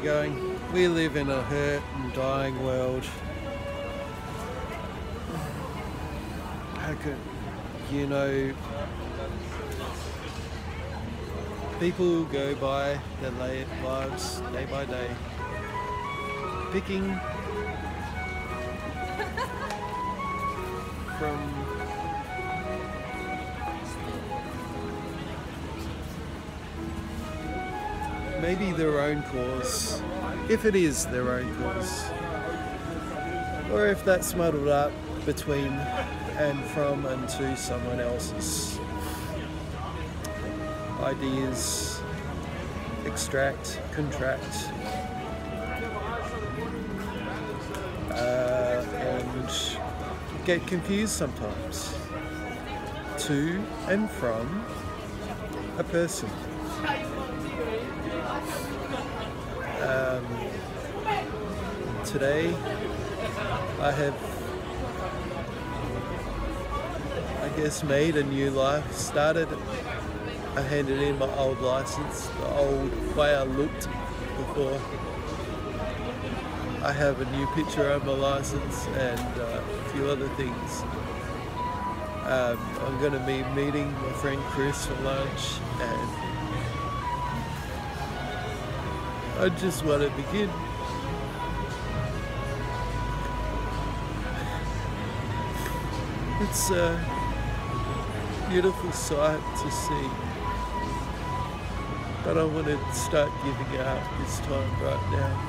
going, we live in a hurt and dying world. How could, you know, people go by their lives day by day, picking from maybe their own cause, if it is their own cause, or if that's muddled up between and from and to someone else's ideas, extract, contract, and get confused sometimes to and from a person. Today I have, I guess, made a new life, I handed in my old license, the old way I looked before. I have a new picture on my license and a few other things. I'm going to be meeting my friend Chris for lunch, and I just want to begin. It's a beautiful sight to see, but I want to start giving out this time right now.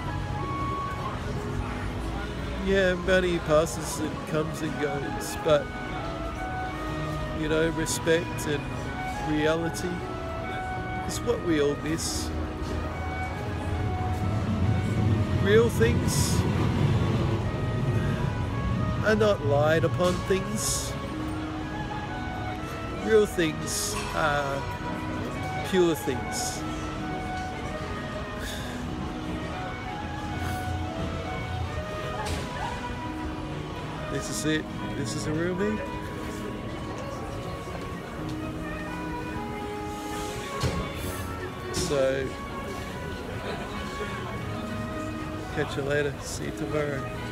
Yeah, money passes and comes and goes, but you know, respect and reality is what we all miss. Real things are not lied upon things. Real things are pure things. This is it. This is the real me. So, catch you later. See you tomorrow.